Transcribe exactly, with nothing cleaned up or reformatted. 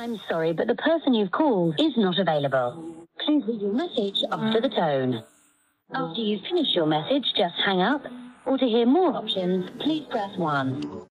I'm sorry, but the person you've called is not available. Please leave your message after the tone. After you finish your message, just hang up. Or to hear more options, please press one.